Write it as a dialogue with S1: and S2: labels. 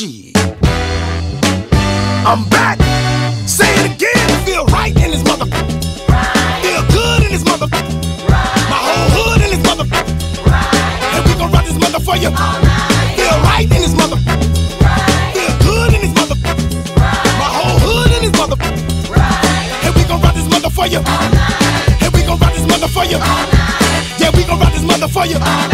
S1: Shit. I'm back. Say it again. Feel right in this mother. Feel good in this mother. My whole hood in this mother. And we gon' rock this mother for you. Feel right in this mother. Feel good in this mother. My whole hood in this mother. And we gon' rock this mother for you. And we gon' rock this mother for you. Yeah, we gon' rock this mother for you.